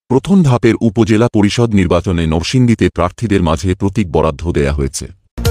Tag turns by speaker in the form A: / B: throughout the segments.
A: প্রথম ধাপের উপজেলা পরিষদ নির্বাচনে নরসিংদীতে প্রার্থীদের মাঝে প্রতীক বরাদ্দ দেয়া হয়েছে।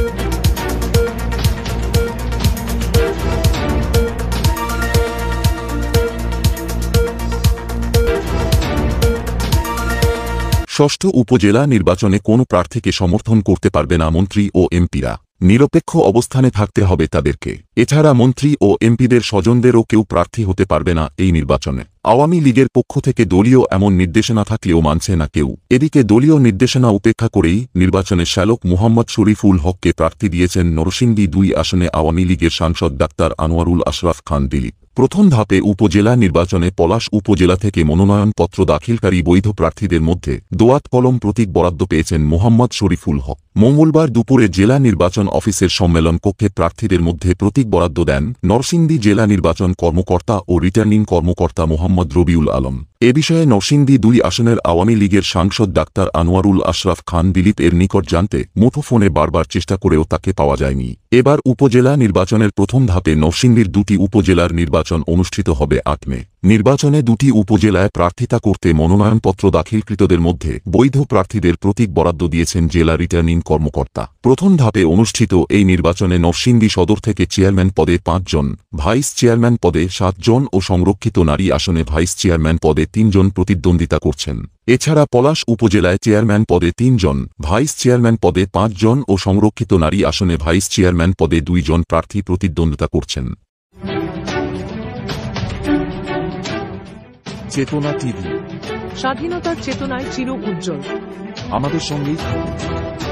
A: ষষ্ঠ উপজেলা নির্বাচনে কোনো প্রার্থীকে সমর্থন করতে পারবে না মন্ত্রী ও এমপিরা। নিরপেক্ষ অবস্থানে থাকতে হবে তাদেরকে। এছাড়া মন্ত্রী ও এমপিদের স্বজনদেরও কেউ প্রার্থী হতে পারবে না এই নির্বাচনে। আওয়ামী লীগের পক্ষ থেকে দলীয় এমন নির্দেশনা থাকলেও মানছে না কেউ। এদিকে দলীয় নির্দেশনা উপেক্ষা করেই নির্বাচনে শ্যালক মোহাম্মদ শরীফুল হককে প্রার্থী দিয়েছেন নরসিংদী ২ আসনে আওয়ামী লীগের সাংসদ ডাক্তার আনোয়ারুল আশরাফ খান দিলীপ। প্রথম ধাপে উপজেলা নির্বাচনে পলাশ উপজেলা থেকে মনোনয়নপত্র দাখিলকারী বৈধ প্রার্থীদের মধ্যে দোয়াত কলম প্রতীক বরাদ্দ পেয়েছেন মোহাম্মদ শরীফুল হক। মঙ্গলবার দুপুরে জেলা নির্বাচন অফিসের সম্মেলন কক্ষে প্রার্থীদের মধ্যে প্রতীক বরাদ্দ দেন নরসিংদী জেলা নির্বাচন কর্মকর্তা ও রিটার্নিং কর্মকর্তা মোহাম্মদ রবিউল আলম। এ বিষয়ে নরসিংদী ২ আসনের আওয়ামী লীগের সাংসদ ডাক্তার আনোয়ারুল আশরাফ খান দিলীপ এর নিকট জানতে মুঠোফোনে বারবার চেষ্টা করেও তাকে পাওয়া যায়নি। এবার উপজেলা নির্বাচনের প্রথম ধাপে নরসিংদীর ২টি উপজেলার নির্বাচন অনুষ্ঠিত হবে ৮ মে। নির্বাচনে ২টি উপজেলায় প্রার্থিতা করতে মনোনয়নপত্র দাখিলকৃতদের মধ্যে বৈধ প্রার্থীদের প্রতীক বরাদ্দ দিয়েছেন জেলা রিটার্নিং কর্মকর্তা। প্রথম ধাপে অনুষ্ঠিত এই নির্বাচনে নরসিংদী সদর থেকে চেয়ারম্যান পদে ৫ জন, ভাইস চেয়ারম্যান পদে ৭ জন ও সংরক্ষিত নারী আসনে ভাইস চেয়ারম্যান পদে ৩ জন প্রতিদ্বন্দ্বিতা করছেন। এছাড়া পলাশ উপজেলায় চেয়ারম্যান পদে ৩ জন, ভাইস চেয়ারম্যান পদে ৫ জন ও সংরক্ষিত নারী আসনে ভাইস চেয়ারম্যান পদে ২ জন প্রার্থী প্রতিদ্বন্দ্বিতা করছেন।
B: চেতনা টিভি,
C: স্বাধীনতার চেতনায় চির উজ্জ্বল।
B: আমাদের সঙ্গেই থাকুন।